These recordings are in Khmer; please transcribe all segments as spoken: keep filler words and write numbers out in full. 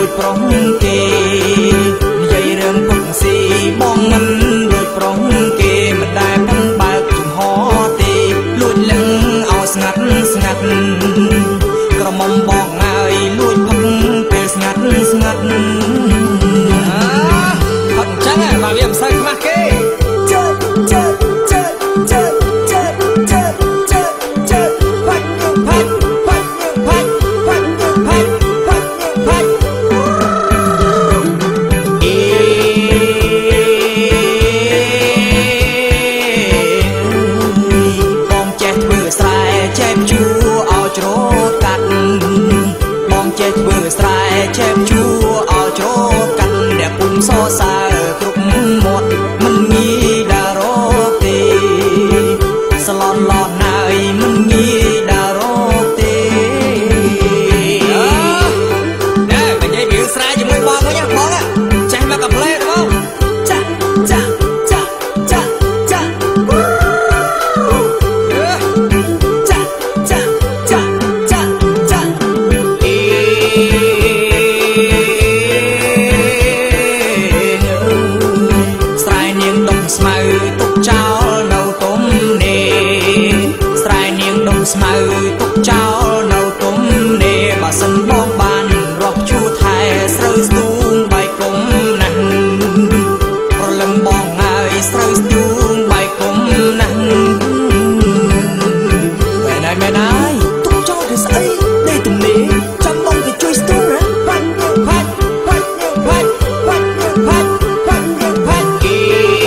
ដូចប្រុសគេនិយាយរឿងពុកស៊ីបងមិនដូចប្រុសគេមិនដែលមិនបើកចំហទេលួចលឹងឲ្យស្ងាត់ស្ងាត់ក្រមុំបងហើយលួចផឹកពេលស្ងាត់ស្ងាត់អត់ចឹងបើវាមិនសូវខ្មាស់គេធ្វើស្រែជែបជួឲ្យជ្រោកាត់អ្នកពុំសរសើរគ្រប់មាត់មិនងាយដារកទេស្លន់ឡនហើយមិនងាយដារកទេណែនិយាយពីស្រែជាមួយបងវិញបងចាស់មកកំ plei ទេបងចាក់ចាក់ចាក់ចាក់ចាក់ចាក់ចាក់ចាក់ចាក់ចាក់ស្មៅទុកចោលនៅទុំនេស្រែនាងដុំស្មៅទុកចោលនៅទុំនេបើសិនបងបានរកជួថែស្រូវស្ទូងបែកគុំណាស់ប្រលឹងបងហើយស្រូវស្ទូងបែកគុំណាស់មែនហើយមែនហើយទុកចោលគឺស្អីនៃទុំនេចាំបងទៅជួយស្ទូងណាផាច់ផាច់ផាច់ផាច់ផាច់ផាច់ផាច់ផាច់គេ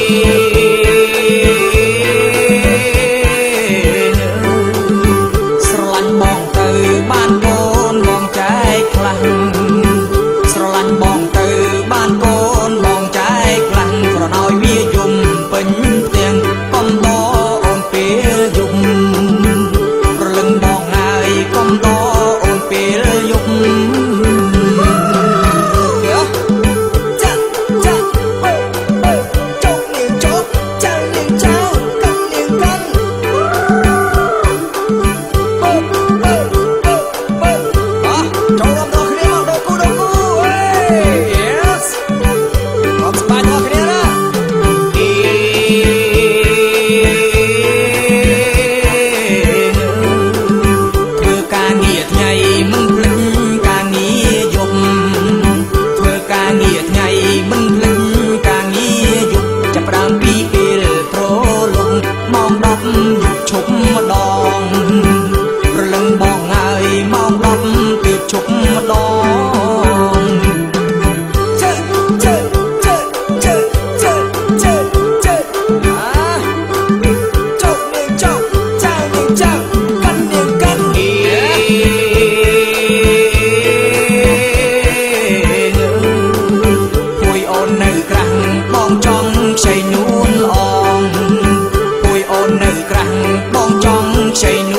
បានបងបងចែកខ្លាំងស្រឡាញ់បងទៅបានកូនបងចែកខ្លាំងប្រណឲ្យវាយំពេញផ្ទាំងកំដអូនពេលយំប្រលឹងបងហើយកំដអូនពេលយំចាក់ចាក់ចុកនាងចុកចៅនាងចៅកាត់នាងកាត់ចូលដល់ដល់គ្នាមកដល់គូដល់គូអេ yes អត់ស្បាយដល់គ្នាណាអេធ្វើការងារថ្ងៃមិនភ្លេចការងារយប់ធ្វើការងារថ្ងៃមិនភ្លេចការងារយប់ចាប់ផ្ដើមពីពេលប្រលំម៉ោងដប់យប់ឈប់ម្ដងប្រលឹងបងហើយម៉ោងដប់ទើបឈប់ម្ដងជើជើជើជើជើជើជើអាចុកនាងចុកចៅនាងចៅកាន់នាងកាន់អេពួយអូននៅក្រាំងបងចង់ខ្ចីនួនល្អងពួយអូននៅក្រាំងបងចង់ខ្ចីនួ